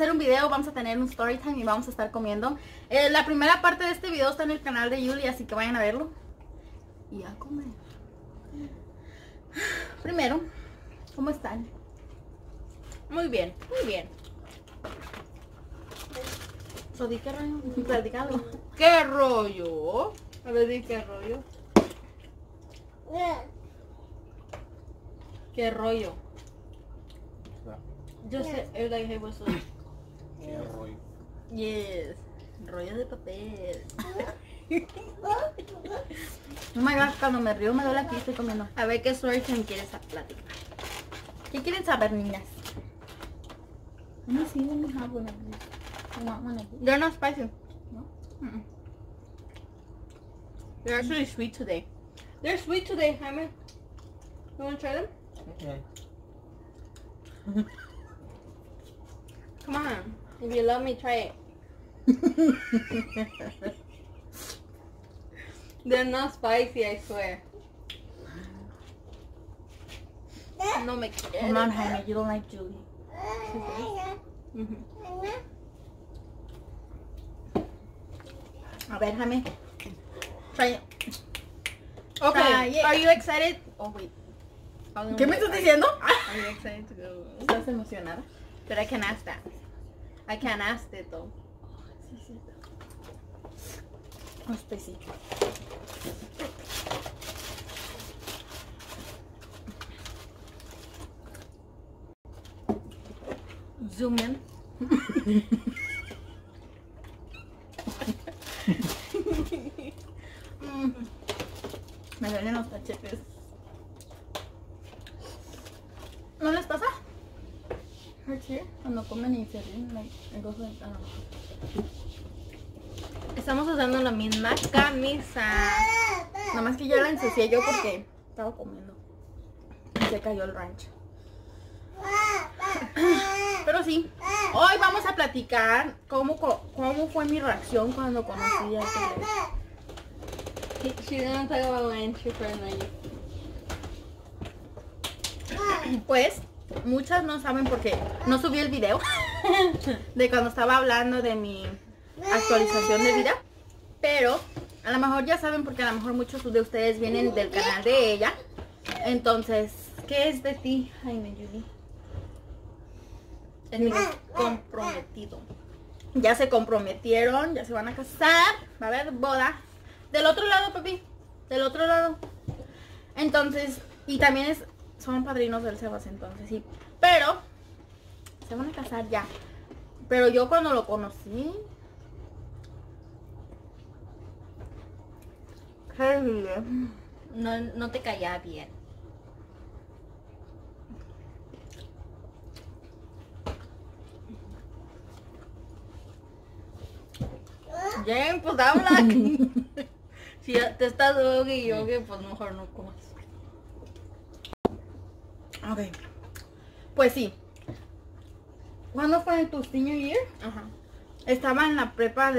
hacer un video, vamos a tener un story time y vamos a estar comiendo. La primera parte de este video está en el canal de Yuli, así que vayan a verlo. Y a comer. Primero, ¿cómo están? Muy bien, muy bien. ¿Di qué rollo? Platica algo. ¿Qué rollo? A ver, di qué rollo. ¿Qué rollo? Yo sé, like, hey, what's up? ¿Qué rollo? Yes. Rollo de papel. Oh my god, cuando me río me duele aquí, estoy comiendo. A ver qué story time quieres platicar. ¿Qué quieren saber, niñas? Let me see, let me have one of these. I want one of these. They're not spicy. No? They're actually sweet today. They're sweet today, Jaime. You want to try them? Okay. Come on. If you love me, try it. They're not spicy, I swear. No me quieres. Come on, Jaime, you don't like Julie. A ver, Jaime. Try it. Okay, Try it. are you excited? Oh, wait. ¿Qué me estás diciendo? Are you excited to go? ¿Estás emocionada? But I can ask that. I can't ask it though. Un especito. Zoom in. Me duelen los cachetes. ¿No les pasa? Hurts here. Cuando comen y se ríen, like, it goes like, I don't know. Estamos usando la misma camisa. Nada más que ya la ensucié yo porque estaba comiendo. Y se cayó el rancho. Pero sí, hoy vamos a platicar cómo fue mi reacción cuando conocí a She didn't talk about when she first met you. Pues, muchas no saben porque no subí el video de cuando estaba hablando de mi actualización de vida. Pero, a lo mejor ya saben porque a lo mejor muchos de ustedes vienen del canal de ella. Entonces, ¿qué es de ti, Jaime Julie? Es mi comprometido. Ya se comprometieron, ya se van a casar, va a haber boda. Del otro lado, papi, del otro lado. Entonces, y también son padrinos del Sebas, entonces sí. Pero, se van a casar ya. Pero yo cuando lo conocí... No te caía bien. Jen, pues habla. Si ya te estás yogue y yogue, pues mejor no comas. Ok. Pues sí. ¿Cuándo fue tu senior year? Ajá. Estaba en la prepa,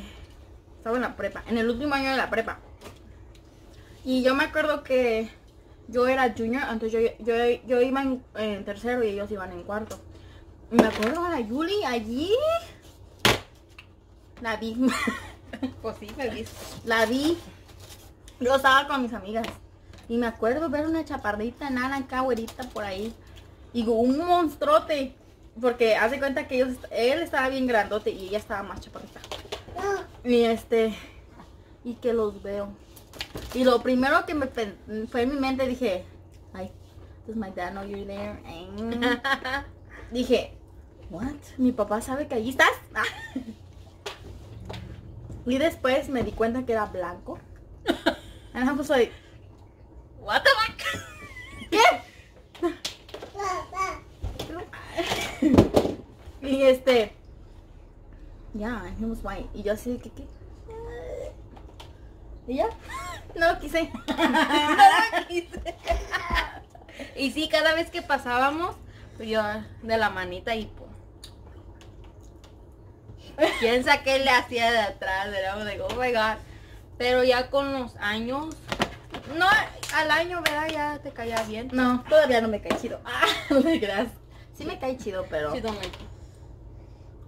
en el último año de la prepa. Y yo me acuerdo que yo era junior, entonces yo iba en tercero y ellos iban en cuarto. Y me acuerdo a la Yuli allí. La vi. Pues sí, me viste. La vi. Yo estaba con mis amigas. Y me acuerdo ver una chaparrita naranja, güerita por ahí. Y un monstruote. Porque hace cuenta que él estaba bien grandote y ella estaba más chaparrita. Y que los veo. Y lo primero que me fue en mi mente, dije, ay, does my dad know you're there? Dije, what? ¿Mi papá sabe que allí estás? Y después me di cuenta que era blanco. And I was like, What the fuck? ¿qué? Y yeah, he was white. Y yo así de que, ¿qué? Y ya, no lo quise. Y sí, cada vez que pasábamos, pues yo de la manita y pues... ¿Quién sabe qué le hacía de atrás? Era like, oh my god. Pero ya con los años... No, al año, ¿verdad? Ya te caía bien. No, todavía no me cae chido. No me creas. Sí me cae chido, pero... Sí, don't like it.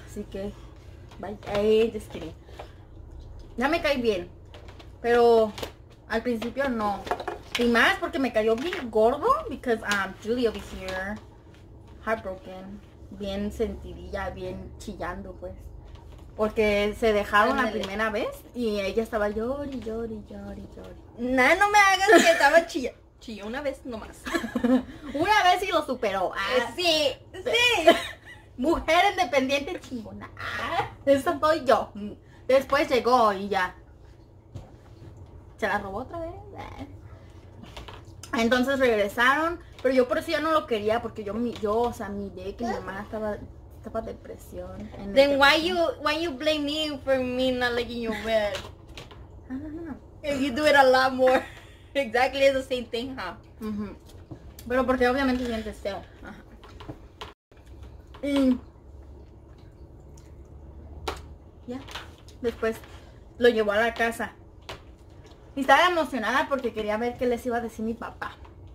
Así que, bye. Just kidding. Ya me cae bien. Pero al principio no. Y más porque me cayó bien gordo. Because Julie over here, heartbroken. Bien sentidilla, bien chillando pues. Porque se dejaron la Ándale. primera vez. Y ella estaba llori. No me hagas que estaba chilla. Chilló una vez nomás. Una vez y lo superó. Sí. Mujer independiente chingona. Esa soy yo. Después llegó y ya. Se la robó otra vez. Entonces regresaron. Pero yo por eso ya no lo quería. Porque yo o sea, miré que mi mamá estaba depresión. Then why you blame me for me not liking your bed? No. You do it a lot more. Exactly the same thing, huh? Ujú. Pero porque obviamente sientes feo. Ajá. Y ya. Después lo llevó a la casa. Y estaba emocionada porque quería ver qué les iba a decir mi papá.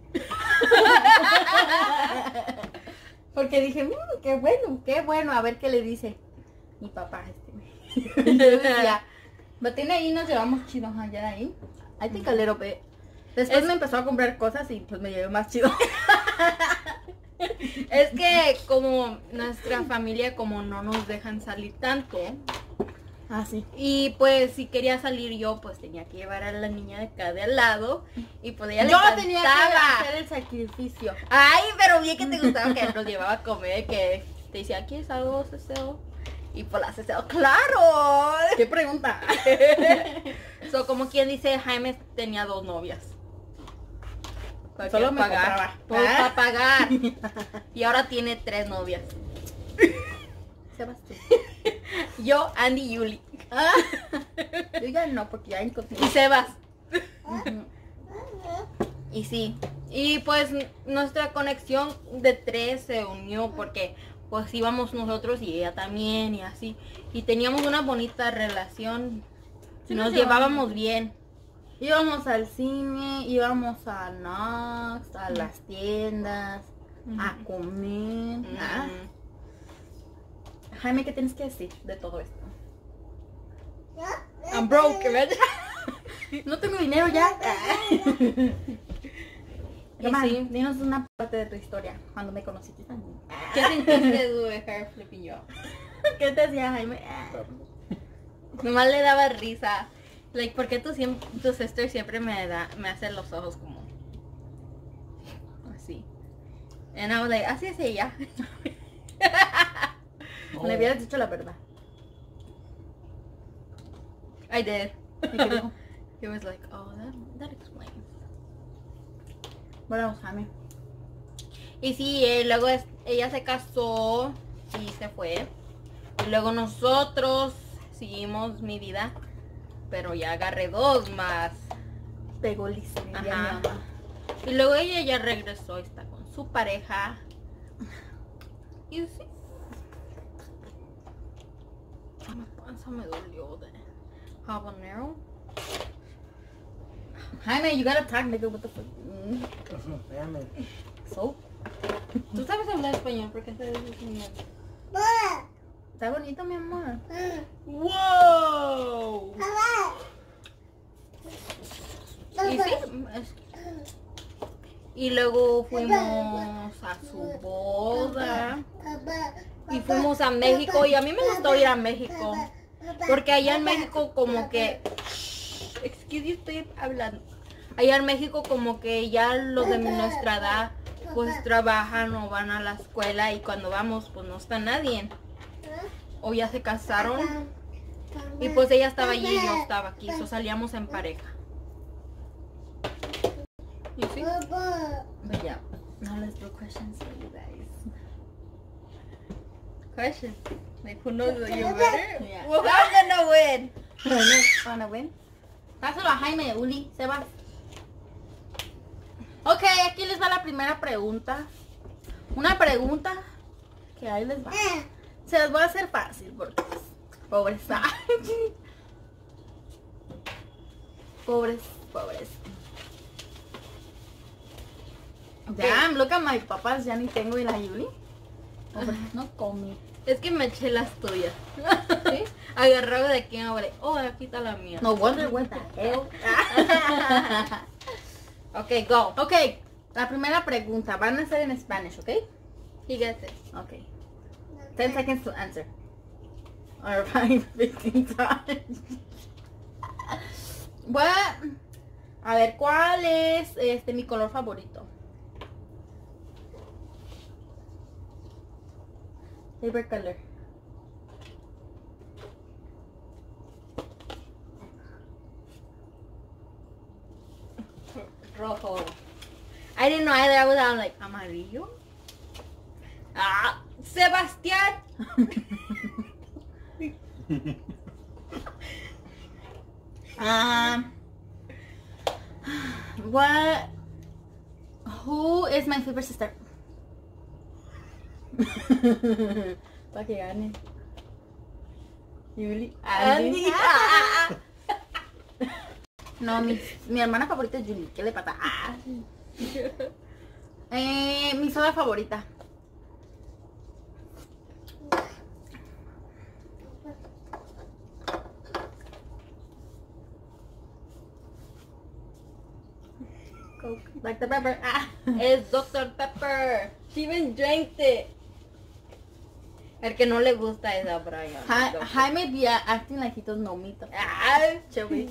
Porque dije, qué bueno, a ver qué le dice mi papá. Yo decía, pero tiene ahí, nos llevamos chidos allá de ahí. I think a little bit. Después me empezó a comprar cosas y pues me llevé más chido. Es que como nuestra familia como no nos dejan salir tanto. Ah, sí. Y pues si quería salir yo, pues tenía que llevar a la niña de acá de al lado. Y pues ella le Yo encantaba. tenía que hacer el sacrificio. Ay, pero bien que te gustaba que nos llevaba a comer, que te decía, ¿quieres algo, Ceceo? Y pues la Ceceo, ¡claro! ¿Qué pregunta? So, como quien dice, Jaime tenía 2 novias. Solo me compraba. Pues, para pagar. Y ahora tiene 3 novias. Sebastián. Yo, Andy y Yuli. Yo ya no, porque ya encontré. Y Sebas. Ujú. Y sí. Y pues nuestra conexión de 3 se unió porque pues íbamos nosotros y ella también y así. Y teníamos una bonita relación. Sí, Nos nos llevábamos bien. Íbamos al cine, íbamos a Knox, a las tiendas, a comer. Jaime, ¿qué tienes que decir de todo esto? I'm broke, ¿verdad? No tengo dinero ya. Y Mal, sí. dinos una parte de tu historia, cuando me conociste también. ¿Qué sentiste tú de hair flipping yo? ¿Qué te decía Jaime? Nomás le daba risa. Like, ¿por qué tu sister siempre me hace los ojos como así? And I was like, así es ella. Le hubieras dicho la verdad. I did. ¿Y qué dijo? He was like, oh, that explains. Bueno, Jaime. Y sí, luego ella se casó y se fue. Y luego nosotros seguimos mi vida. Pero ya agarré 2 más. Pegó listo. diría mi Ajá. mamá. Y luego ella ya regresó, está con su pareja. Y sí. Mi panza me dolió de habanero. Jaime, you gotta talk, nigga, what the fuck? Espérame. So, ¿Tú sabes hablar español? ¿Por qué te dices español? está bonito, mi amor. ¡Wow! Y sí, y luego fuimos a su boda. Y fuimos a México. Y a mí me gustó ir a México. Porque allá en México como que... Excuse, estoy hablando. Allá en México como que ya los de nuestra edad pues trabajan o van a la escuela. Y cuando vamos pues no está nadie. O ya se casaron. Y pues ella estaba allí y yo estaba aquí. So salíamos en pareja. ¿Y sí? But yeah, now let's do questions for you guys. Question. Like, who knows that you're better? Yeah. Well, I'm gonna win. Wanna win? Pásalo a Jaime, Uli, Sebas. Ok, aquí les va la primera pregunta. Una pregunta que ahí les va. Se las voy a hacer fácil porque pobres. Pobres. Damn, look at my papas, ya ni tengo y la Yuli. Pobres, no come. Es que me eché las tuyas. ¿Sí? Agarrado de aquí ahora. Oh, aquí está la mía. No wonder what the hell. Ok, go. Ok, la primera pregunta. Van a ser en Spanish, ¿ok? You get it. Ok. 10 seconds to answer. Or 15 times. Bueno, a ver, ¿cuál es mi color favorito? Favorite color. Rojo. I didn't know either. I was like, amarillo. Ah, Sebastián. What? Who is my favorite sister? Para que gane. Yuli. Andy. No, mi hermana favorita es Julie. ¿Qué le pasa? Mi soda favorita. Coke. Dr. Pepper. Es Dr. Pepper. She even drank it. El que no le gusta es a Brian. Jaime be acting like he doesn't know me. Ah, Chévere.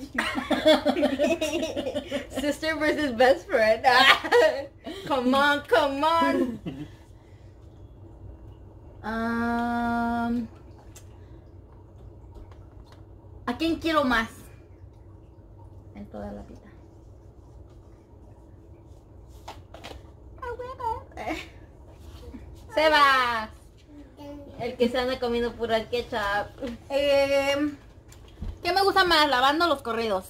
Sister versus best friend. Ah, come on, come on. ¿A quién quiero más? En toda la vida. Sebas. El que se anda comiendo pura ketchup. ¿Qué me gusta más? Lavando los corridos.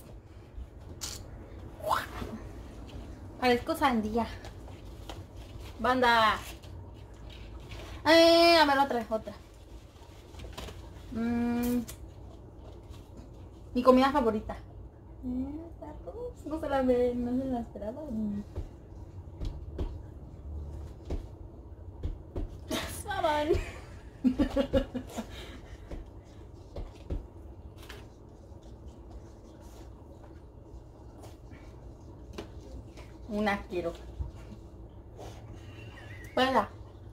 Parezco sandía. Banda. A ver, otra. Mi comida favorita. No se la esperaba. Saban. Una quiero. Venga.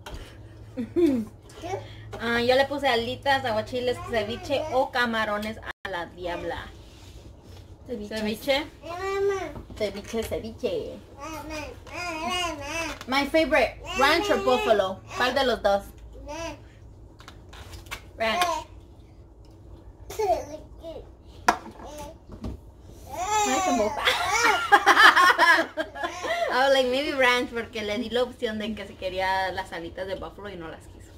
Yo le puse alitas, aguachiles, ceviche o camarones a la diabla. Ceviche. Ceviche. My favorite, ranch or buffalo. ¿Cuál de los dos? Ranch. I was like, maybe ranch porque le di la opción de que si quería las alitas de buffalo y no las quiso.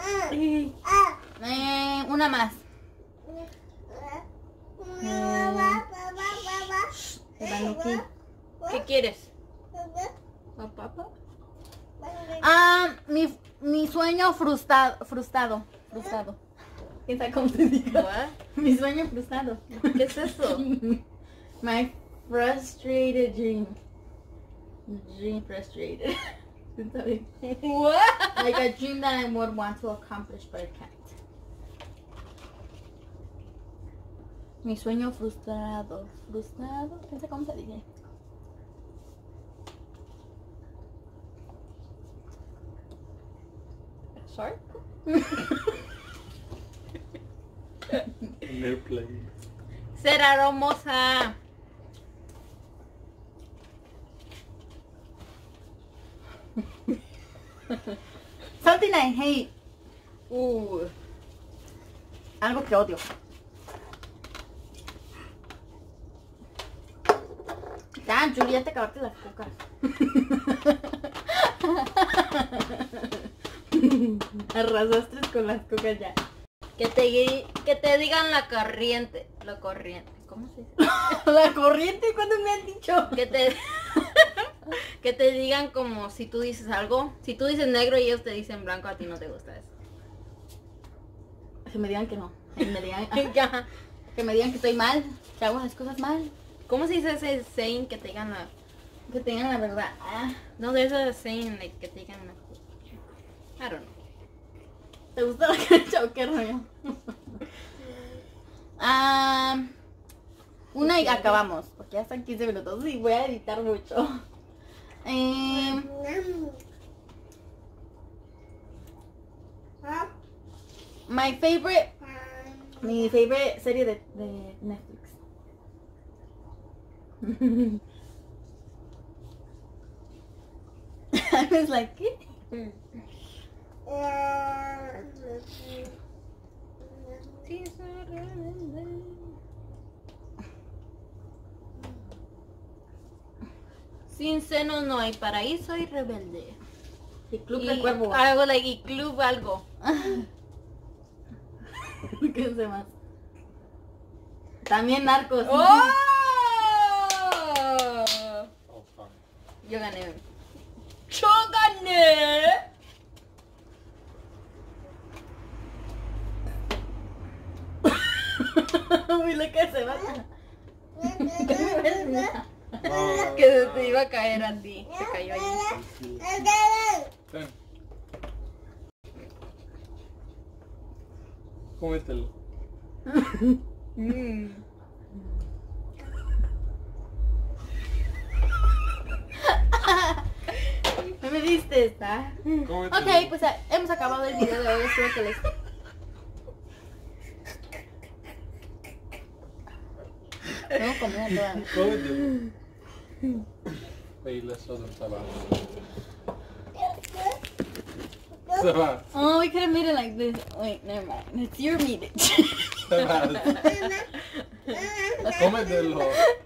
Una más. ¿Qué quieres? Mi sueño frustrado. ¿Quién sabe cómo se dice? What? Mi sueño frustrado. ¿Qué es eso? My frustrated dream. Dream frustrated. What? Like a dream that I would want to accomplish but I can't. Mi sueño frustrado. Frustrado. ¿Quién sabe cómo se dice? Sorry? En airplane. Ser hermosa. Something I hate. Algo que odio. Ya, Julia, ya te acabaste las cocas. Arrasaste con las cocas ya. Que te digan la corriente. La corriente. ¿Cómo se dice? La corriente, ¿cuándo me han dicho? Que te digan como si tú dices algo. Si tú dices negro y ellos te dicen blanco, a ti no te gusta eso. Que me digan que no. Que me digan, Ya. que me digan que estoy mal. Que hago las cosas mal. ¿Cómo se dice ese saying que te digan la... Que tengan la verdad. No, there's a saying like que te digan la... I don't know. ¿Te gustó la que he hecho? ¿Qué rollo? Una y acabamos, porque ya están 15 minutos y voy a editar mucho. Mi favorite serie de Netflix. I was like, ¿qué? Sin senos no hay paraíso y rebelde. Y Club Y del Cuervo. algo like y club algo. ¿Qué se más? También Narcos. ¡Oh! Oh, fuck. Yo gané. ¡Yo gané! Uy, lo que se va. Que se te iba a caer a ti. Se cayó allí. Ten. Cómetelo. ¿No me diste esta? Cómetelo. Ok, pues hemos acabado el video de hoy. Espero que les... No, comida toda. Cómetelo. Wait, let's show them Sabah. Sabah. Oh, we could have made it like this. Wait, never mind. It's your meat. Sabah. Cómetelo.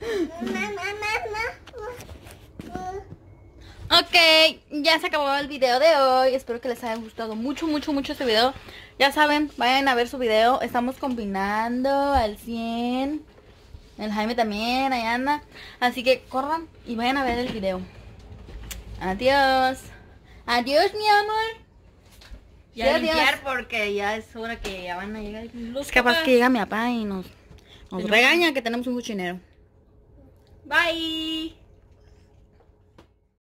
Ok, ya se acabó el video de hoy. Espero que les haya gustado mucho este video. Ya saben, vayan a ver su video. Estamos combinando al 100. El Jaime también, ahí anda. Así que corran y vayan a ver el video. Adiós. Adiós, mi amor. Ya Sí, limpiar adiós. porque ya es hora que ya van a llegar los Es capaz papás. que llega mi papá y nos regaña que tenemos un cochinero. Bye.